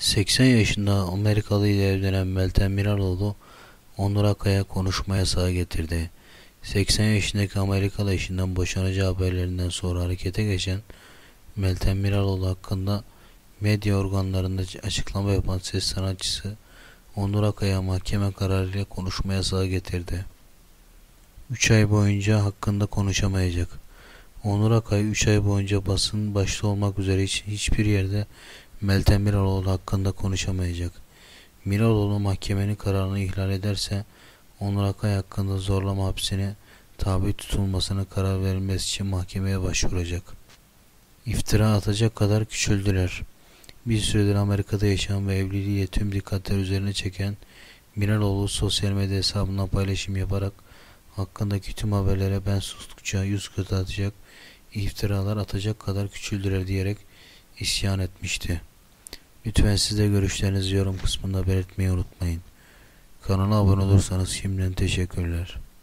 80 yaşında Amerikalı ile evlenen Meltem Miraloğlu, Onur Akkaya konuşma yasağı getirdi. 80 yaşındaki Amerikalı eşinden boşanacağı haberlerinden sonra harekete geçen Meltem Miraloğlu hakkında medya organlarında açıklama yapan ses sanatçısı Onur Akkaya mahkeme kararıyla konuşma yasağı getirdi. 3 ay boyunca hakkında konuşamayacak. Onur Akkaya 3 ay boyunca basın başta olmak üzere hiçbir yerde Meltem Miraloğlu hakkında konuşamayacak. Miraloğlu mahkemenin kararını ihlal ederse Onur Akay hakkında zorlama hapsine tabi tutulmasına karar verilmesi için mahkemeye başvuracak. İftira atacak kadar küçüldüler. Bir süredir Amerika'da yaşayan ve evliliğiyle tüm dikkatler üzerine çeken Miraloğlu sosyal medya hesabından paylaşım yaparak hakkındaki tüm haberlere ben sustukça yüz kızartacak, iftiralar atacak kadar küçüldüler diyerek isyan etmişti. Lütfen siz de görüşlerinizi yorum kısmında belirtmeyi unutmayın. Kanala abone olursanız şimdiden teşekkürler.